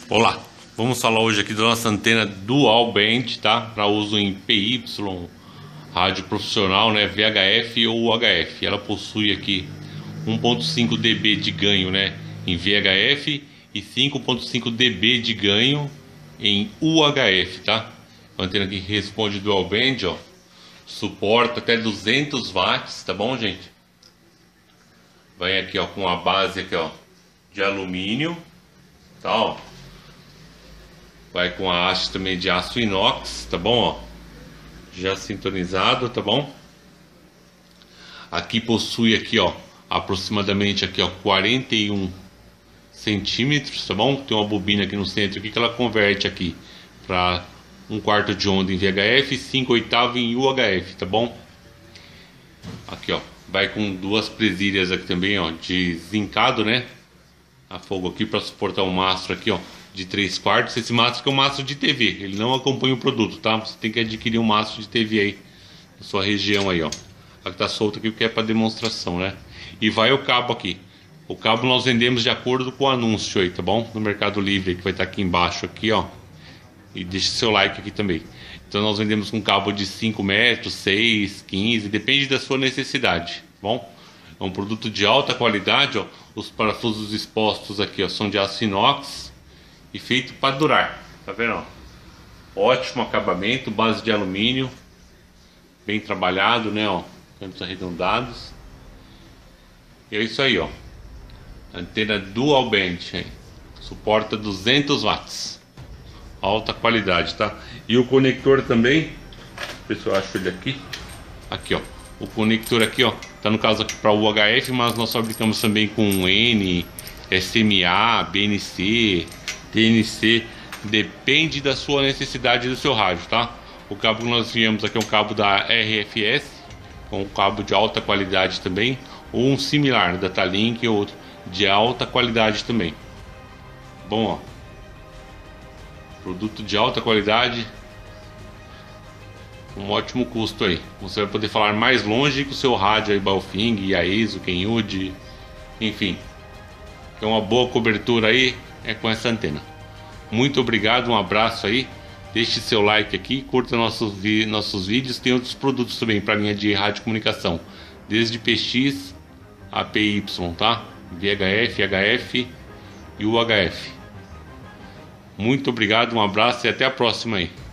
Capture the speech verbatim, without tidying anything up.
Olá, vamos falar hoje aqui da nossa antena dual band, tá? Para uso em P Y, rádio profissional, né? V H F ou U H F. Ela possui aqui um ponto cinco decibéis de ganho, né? Em V H F e cinco ponto cinco decibéis de ganho em U H F, tá? Uma antena que responde dual band, ó. Suporta até duzentos watts, tá bom, gente? Vem aqui, ó, com a base aqui, ó, de alumínio, tá, ó. Vai com a haste também de aço inox, tá bom, ó? Já sintonizado, tá bom? Aqui possui aqui, ó, aproximadamente aqui, ó, quarenta e um centímetros, tá bom? Tem uma bobina aqui no centro aqui que ela converte aqui para um quarto de onda em V H F e cinco oitavos em U H F, tá bom? Aqui, ó, vai com duas presilhas aqui também, ó, de zincado, né? A fogo aqui para suportar o mastro aqui, ó, de três quartos. Esse mastro que é um mastro de T V, ele não acompanha o produto, tá? Você tem que adquirir um mastro de T V aí na sua região aí, ó. Aqui tá solto aqui porque é para demonstração, né? E vai o cabo aqui. O cabo nós vendemos de acordo com o anúncio aí, tá bom? No Mercado Livre, que vai estar aqui embaixo aqui, ó. E deixe seu like aqui também. Então nós vendemos com cabo de cinco metros, seis, quinze, depende da sua necessidade, tá bom? É um produto de alta qualidade, ó. Os parafusos expostos aqui, ó, são de aço inox e feito para durar, tá vendo? Ó? Ótimo acabamento, base de alumínio, bem trabalhado, né, ó, cantos arredondados. E é isso aí, ó. Antena dual band, hein? Suporta duzentos watts. Alta qualidade, tá? E o conector também, pessoal, acho ele aqui. Aqui, ó. O conector aqui, ó, tá no caso aqui para U H F, mas nós fabricamos também com N, S M A, B N C, T N C, depende da sua necessidade do seu rádio, tá? O cabo que nós viemos aqui é um cabo da R F S, com um cabo de alta qualidade também, ou um similar da Talink ou outro de alta qualidade também. Bom, ó, produto de alta qualidade, um ótimo custo aí. Você vai poder falar mais longe com o seu rádio aí, Baofeng, Yaesu, Kenwood, enfim. É uma boa cobertura aí, é com essa antena. Muito obrigado, um abraço aí. Deixe seu like aqui, curta nossos, vi nossos vídeos. Tem outros produtos também para linha de radiocomunicação, desde P X a P Y, tá? V H F, H F e U H F. Muito obrigado, um abraço e até a próxima aí.